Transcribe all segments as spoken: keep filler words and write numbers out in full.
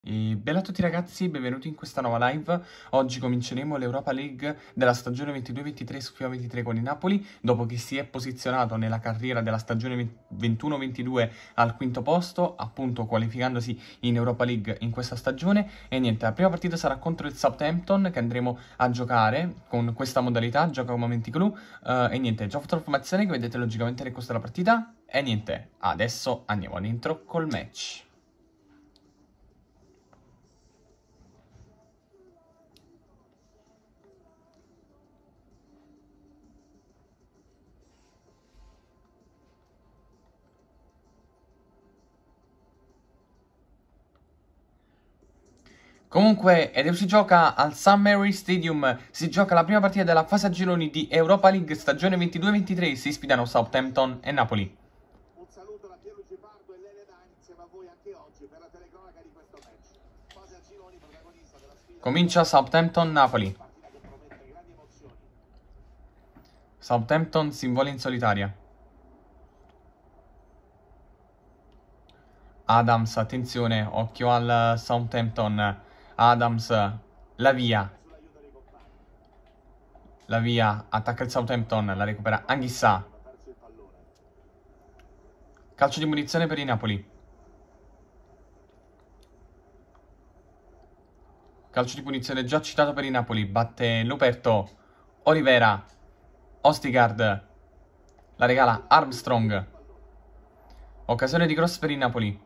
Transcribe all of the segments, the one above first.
E bella a tutti ragazzi, benvenuti in questa nuova live. Oggi cominceremo l'Europa League della stagione ventidue ventitré su FIFA ventitré con il Napoli, dopo che si è posizionato nella carriera della stagione ventuno ventidue al quinto posto, appunto qualificandosi in Europa League in questa stagione. E niente, la prima partita sarà contro il Southampton, che andremo a giocare con questa modalità, gioca con momenti clou. Uh, e niente, già ho fatto la formazione che vedete logicamente nel corso della partita. E niente, adesso andiamo dentro col match. Comunque, ed si gioca al St. Mary Stadium, si gioca la prima partita della fase a gironi di Europa League stagione ventidue ventitré, si sfidano Southampton e Napoli. Un saluto da Pierluigi Pardo e Lele Da insieme a voi anche oggi per la telecronaca di questo match. Fase a gironi, protagonista della sfida. Comincia Southampton-Napoli. Partita che promette grandi emozioni. Southampton si invola in solitaria. Adams, attenzione, occhio al Southampton. Adams, la via. La via, attacca il Southampton, la recupera Anghissà. Calcio di munizione per i Napoli. Calcio di punizione già citato per i Napoli. Batte Luperto. Olivera. Ostigard. La regala Armstrong. Occasione di cross per il Napoli.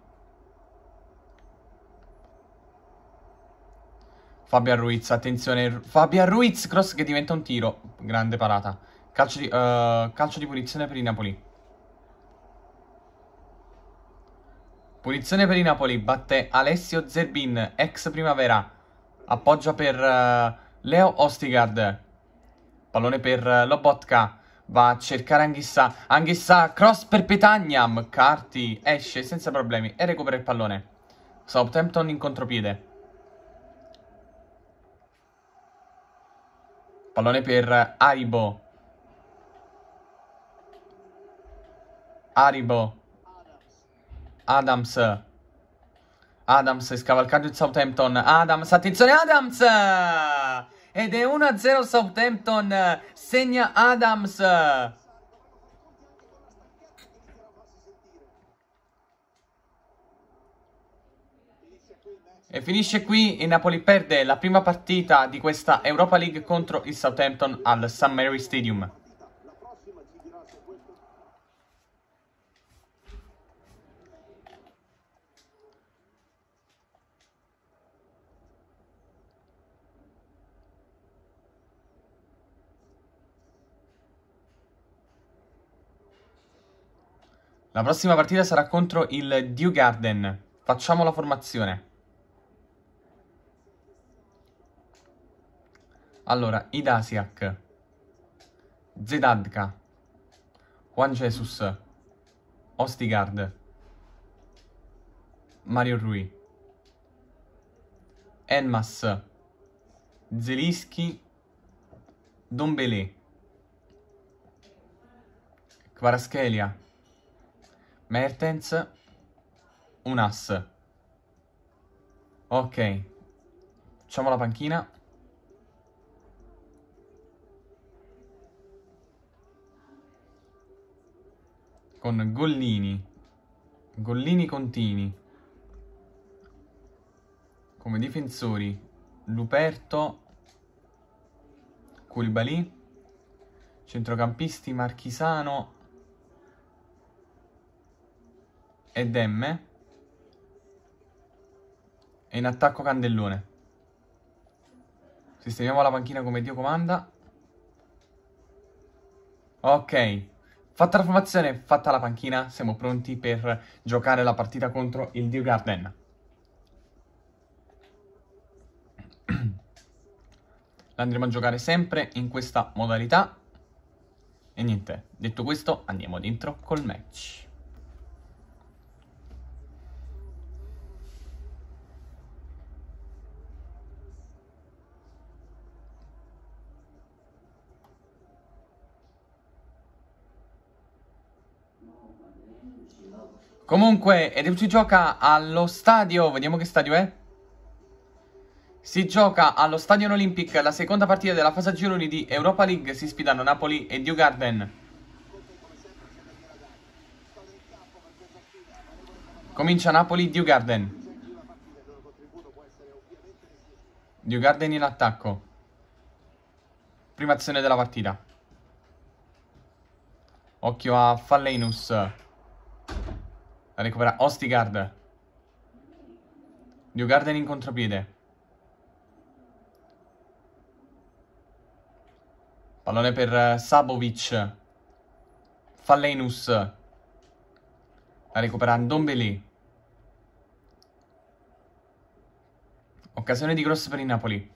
Fabian Ruiz, attenzione. Fabian Ruiz, cross che diventa un tiro. Grande parata. Calcio di, uh, calcio di punizione per il Napoli. Punizione per il Napoli. Batte Alessio Zerbin, ex Primavera. Appoggia per uh, Leo Ostigard. Pallone per uh, Lobotka. Va a cercare Anghissà. Anghissà, cross per Petagnam. Carti, esce senza problemi e recupera il pallone. Southampton in contropiede. Pallone per Aribo. Aribo. Adams. Adams è scavalcato il Southampton. Adams, attenzione Adams! Ed è uno a zero Southampton. Segna Adams. E finisce qui, il Napoli perde la prima partita di questa Europa League contro il Southampton al St. Mary Stadium. La prossima partita sarà contro il Dewgarden. Facciamo la formazione. Allora, Idasiak, Zedadka, Juan Jesus, Ostigard, Mario Rui, Elmas, Zelinski, Dombele, Kvaratskhelia, Mertens, Unas. Ok, facciamo la panchina. Con Gollini, Gollini Contini, come difensori, Luperto, Koulibaly, centrocampisti Marchisano e Demme, e in attacco Candellone. Sistemiamo la panchina come Dio comanda. Ok. Fatta la formazione, fatta la panchina, siamo pronti per giocare la partita contro il Dewgarden. La andremo a giocare sempre in questa modalità. E niente, detto questo, andiamo dentro col match. Comunque, ed si gioca allo stadio. Vediamo che stadio è. Si gioca allo Stadion Olympic la seconda partita della fase a gironi di Europa League. Si sfidano Napoli e Djurgården. Comincia Napoli, Djurgården. Djurgården in attacco. Prima azione della partita. Occhio a Fallenus. La recupera Ostigard. Djurgården in contropiede. Pallone per Sabovic. Fallenus. La recupera Ndombele. Occasione di cross per il Napoli.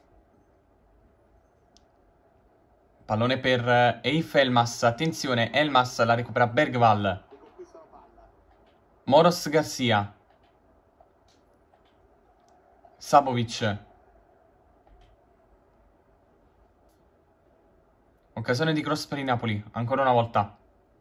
Pallone per Eif Elmas. Attenzione, Elmas la recupera Bergvall. Moros Garcia. Sabovic. Occasione di cross per il Napoli, ancora una volta.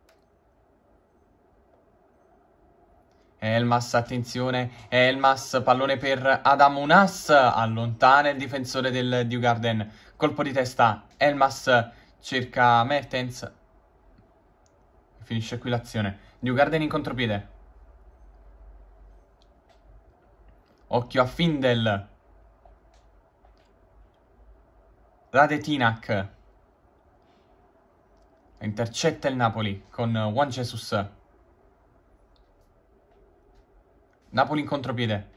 Elmas, attenzione, Elmas, pallone per Adamunas, allontana il difensore del Djurgården. Colpo di testa, Elmas cerca Mertens. Finisce qui l'azione. Djurgården in contropiede. Occhio a Findel. Radetinac. Intercetta il Napoli con Juan Jesus. Napoli in contropiede.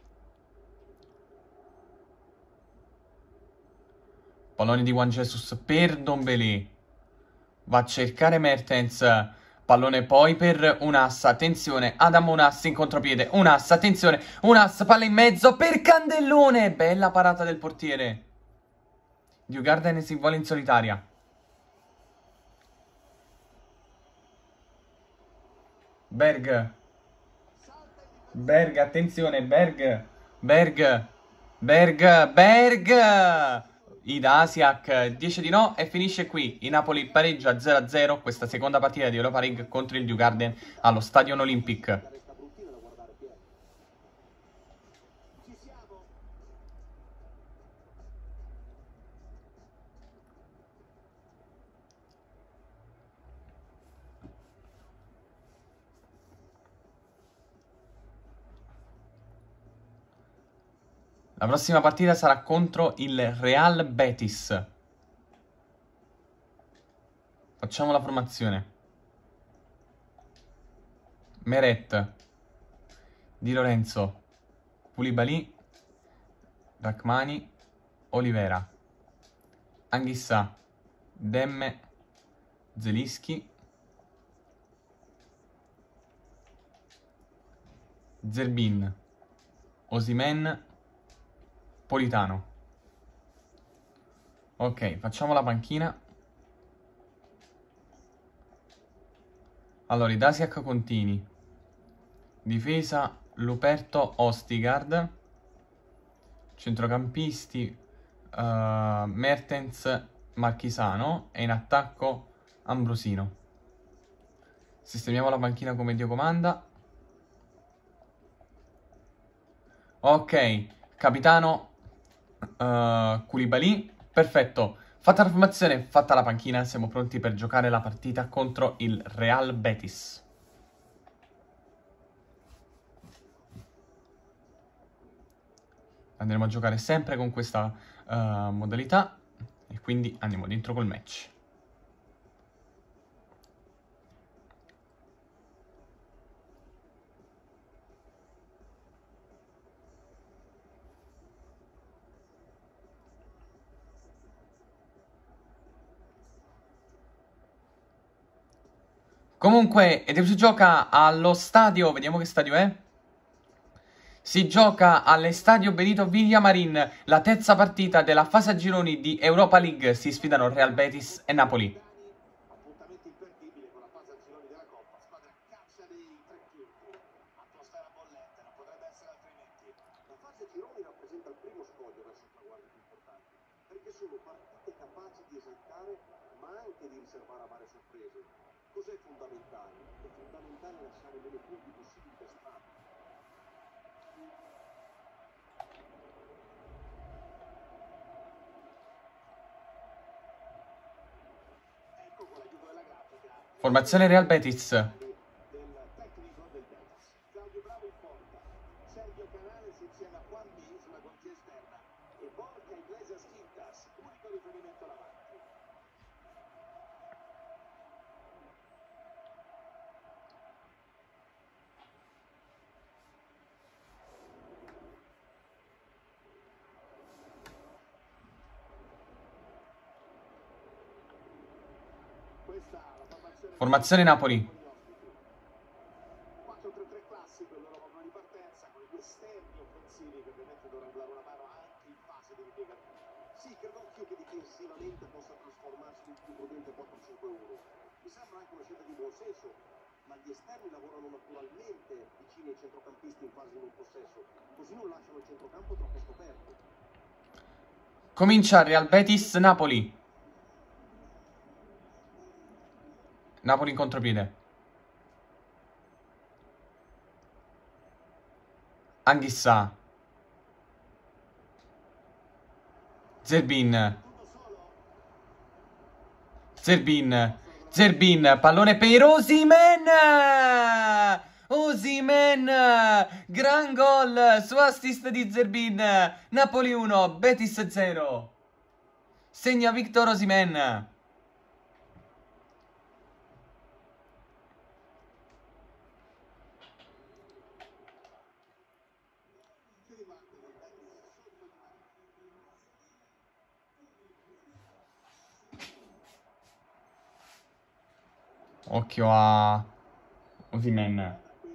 Pallone di Juan Jesus per Ndombele. Va a cercare Mertens. Pallone poi per Unas. Attenzione, Adam Unas in contropiede. Unas, attenzione, Unas, palla in mezzo per Candellone. Bella parata del portiere. Djurgården si vuole in solitaria. Berg. Berg, attenzione, Berg. Berg. Berg. Berg. Ida Asiak dice di no e finisce qui. Il Napoli pareggia zero a zero questa seconda partita di Europa League contro il Djurgården allo Stadion Olympic. La prossima partita sarà contro il Real Betis. Facciamo la formazione. Meret, Di Lorenzo, Koulibaly, Rachmani, Olivera, Anghissà, Demme, Zelinski, Zerbin, Osimhen, Politano. Ok, facciamo la panchina. Allora, Idasiak Contini. Difesa Luperto Ostigard. Centrocampisti uh, Mertens Marchisano. E in attacco Ambrosino. Sistemiamo la panchina come Dio comanda. Ok, capitano uh, Koulibaly. Perfetto. Fatta la formazione, fatta la panchina, siamo pronti per giocare la partita contro il Real Betis. Andremo a giocare sempre con questa uh, modalità e quindi andiamo dentro col match. Comunque, ed si gioca allo stadio, vediamo che stadio è. Si gioca all'Estadio Benito Villamarín, la terza partita della fase a gironi di Europa League. Si sfidano Real Betis e Napoli. Appuntamento imperdibile con la fase a gironi della Coppa, squadra caccia dei tre punti. Atmosfera bollente, non potrebbe essere altrimenti. La fase a gironi rappresenta il primo scoglio verso il traguardo più importante, perché sono partite capaci di esaltare, ma anche di riservare varie sorprese. Cos'è fondamentale? È fondamentale lasciare meno punti possibili per strada. Formazione Real Betis. del tecnico del Betis. Claudio Bravo in porta, Sergio Canales insieme a Juan B sulla corsia esterna e Borja Iglesias Quintas, unico riferimento davanti. Questa è la formazione Formazione Napoli. quattro tre tre classico, il loro modulo di partenza, con i due esterni offensivi che ovviamente dovranno dare una mano anche in fase di ripiegamento. Sì, credo anch'io che difensivamente possa trasformarsi in un più prudente quattro cinque uno. Mi sembra anche una scelta di buon senso, ma gli esterni lavorano naturalmente vicini ai centrocampisti in fase di non possesso, così non lasciano il centrocampo troppo scoperto. Comincia Real Betis Napoli. Napoli in contropiede. Anghissà. Zerbin. Zerbin. Zerbin. Pallone per Osimhen. Osimhen. Gran gol su assist di Zerbin. Napoli uno, Betis zero. Segna Victor Osimhen. Occhio a Osimhen.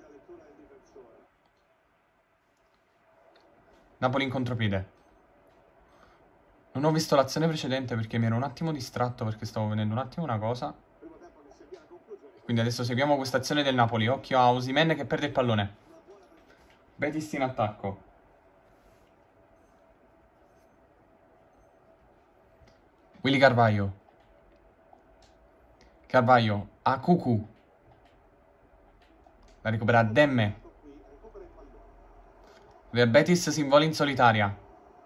Napoli in contropiede. Non ho visto l'azione precedente perché mi ero un attimo distratto perché stavo vedendo un attimo una cosa. Quindi adesso seguiamo questa azione del Napoli. Occhio a Osimhen che perde il pallone. Betis in attacco. Willy Carvalho. Carvalho a Cucu. La recupera Demme. Real Betis si invola in solitaria.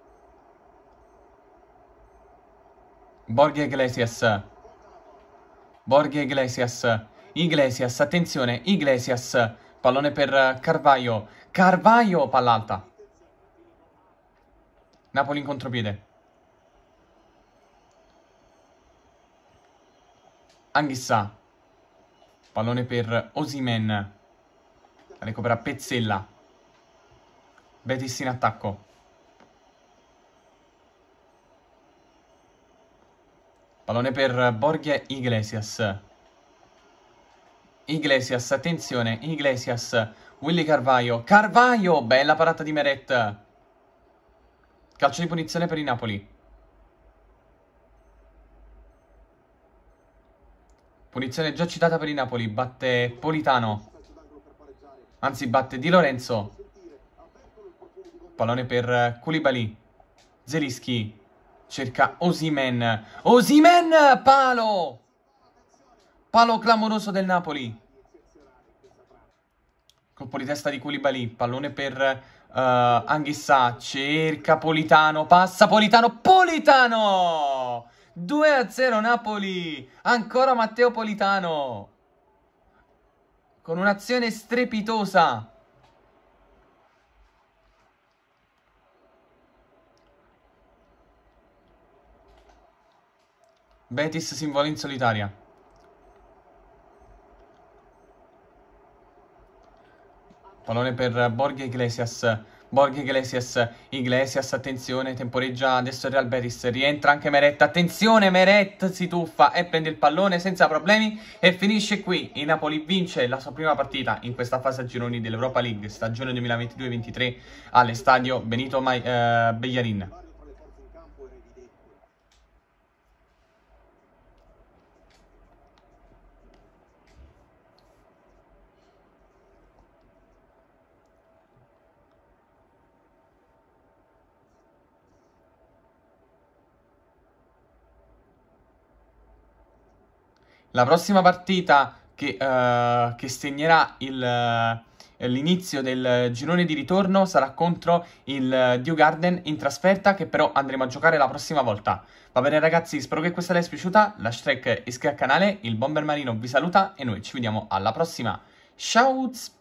Borja Iglesias. Borja Iglesias. Iglesias, attenzione, Iglesias. Pallone per Carvalho. Carvalho, palla alta. Napoli in contropiede. Anghissà. Pallone per Osimhen. Recupera Pezzella. Betis in attacco. Pallone per Borja Iglesias. Iglesias, attenzione, Iglesias. Willy Carvalho. Carvalho, bella parata di Meret. Calcio di punizione per il Napoli. Punizione già citata per il Napoli. Batte Politano. Anzi, batte Di Lorenzo. Pallone per Koulibaly. Zelinski. Cerca Osimhen. Osimhen! Palo! Palo clamoroso del Napoli. Colpo di testa di Koulibaly. Pallone per uh, Anghissà. Cerca Politano. Passa Politano. Politano! due a zero Napoli. Ancora Matteo Politano. Con un'azione strepitosa. Betis si invola in solitaria. Pallone per Borja Iglesias. Borja Iglesias. Iglesias, attenzione, temporeggia adesso il Real Betis. Rientra anche Meret. Attenzione, Meret si tuffa e prende il pallone senza problemi. E finisce qui. Il Napoli vince la sua prima partita in questa fase a gironi dell'Europa League stagione duemilaventidue ventitré all'estadio Benito Ma eh, Bellarin. La prossima partita che, uh, che segnerà il, uh, l'inizio del girone di ritorno sarà contro il Djurgården in trasferta, che però andremo a giocare la prossima volta. Va bene ragazzi, spero che questa vi sia piaciuta, lasciate like e iscrivetevi al canale, il Bomber Marino vi saluta e noi ci vediamo alla prossima. Ciao!